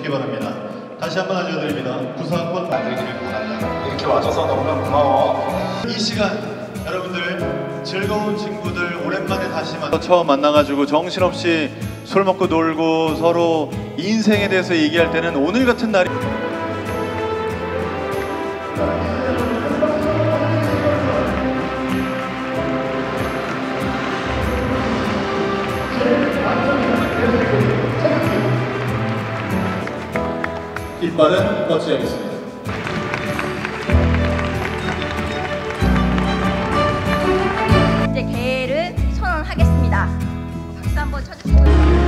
주시기 바랍니다. 다시 한번 알려드립니다. 구사학번 만들기를 바란다. 이렇게 와줘서 너무나 고마워. 이 시간 여러분들 즐거운 친구들 오랜만에 다시 처음 만나가지고 정신없이 술 먹고 놀고 서로 인생에 대해서 얘기할 때는 오늘 같은 날이 깃발은 거치하겠습니다. 이제 개회를 선언하겠습니다. 박수 한번 쳐주시고요.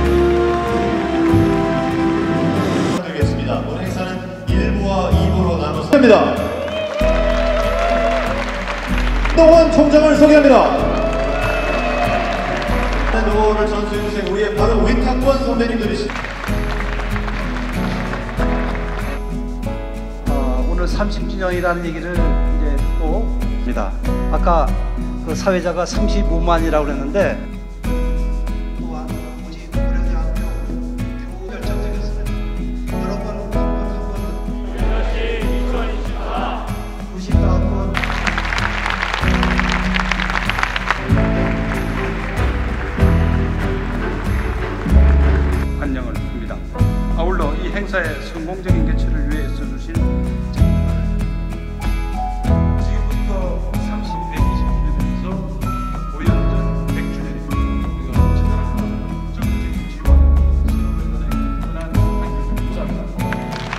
드리겠습니다. 오늘 행사는 1부와 2부로 나눠서 합니다. 한동원 총장을 소개합니다. 노를 전수해주신 우리의 바로 위탁권 선배님들이십니다. 오늘 30주년이라는 얘기를 이제 듣고 입니다. 아까 그 사회자가 35만이라고 그랬는데 또한 우리 고려대학교 교우 결정적이었습니다. 여러분 한 번은 2024 94번 환영을 합니다. 아울러 이 행사의 성공적인 개최를 위해 써주신 지금부터 120주년에서 5년 전 100주년입니다. 우리가 최선을 적극적인 지원, 서로의 흔한 관계를 감사합니다.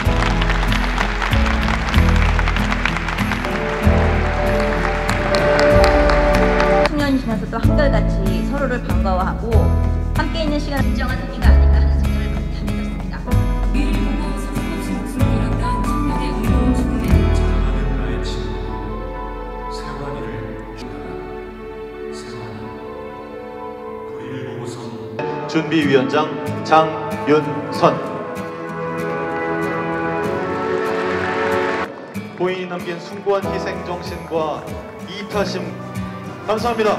청년이 지나서도 한결같이 서로를 반가워하고 함께 있는 시간 진정한 의미가 아닌가 하는 생각을 하게 됐습니다. 위를 보고 서슴없이 목숨을 잃었던 청년의 의로운 죽음에 나의 친구 세환이를 죽여라. 세환이 거리를 보고선 준비위원장 장윤선 고인이 남긴 숭고한 희생정신과 이타심 감사합니다.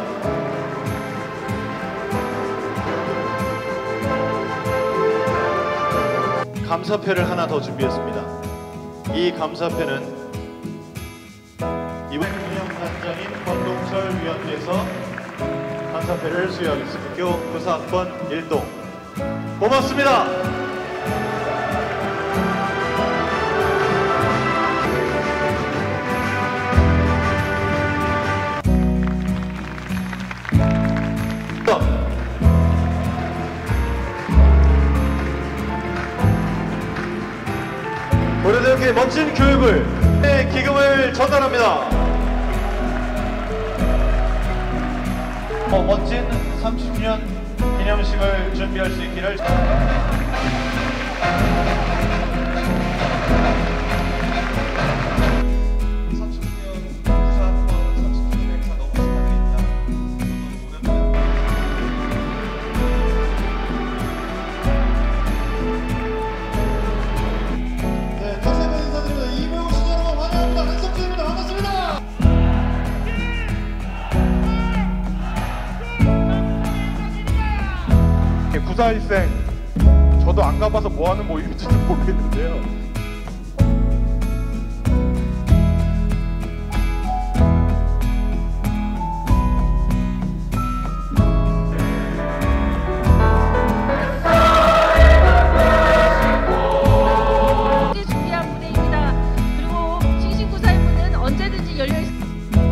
감사패를 하나 더 준비했습니다. 이 감사패는 이번 운영단장인 권동철 위원께서 감사패를 수여하겠습니다. 교 구사학번 1동 고맙습니다. 고려대학교의 멋진 교육을 기금을 전달합니다. 멋진 30주년 기념식을 준비할 수 있기를 구사일생 저도 안 가봐서 뭐하는 모임인지도 모르겠는데요. 준비한 무대입니다. 그리고 싱싱구사의 문은 언제든지 열려 있습니다.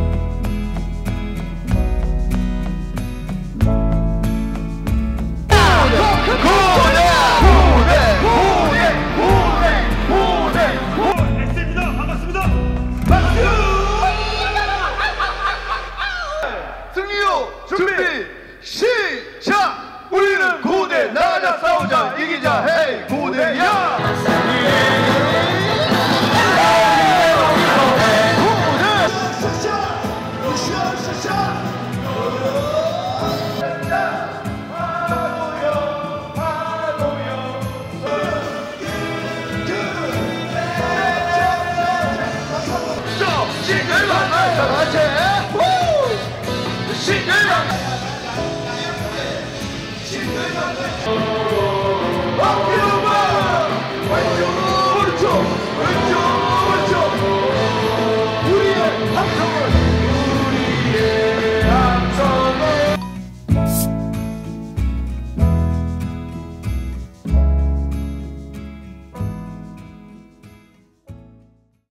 준비 시작! 우리는 고대 나가자 싸우자 이기자 헤이 고대야! 싱글벙글